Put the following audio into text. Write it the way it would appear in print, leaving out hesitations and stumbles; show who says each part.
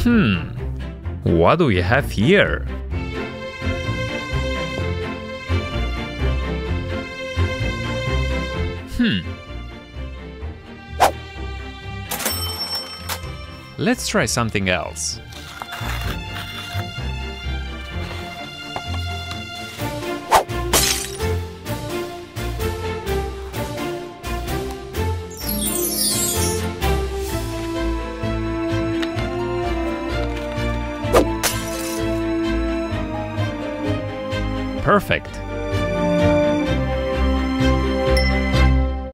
Speaker 1: What do we have here? Let's try something else. Perfect.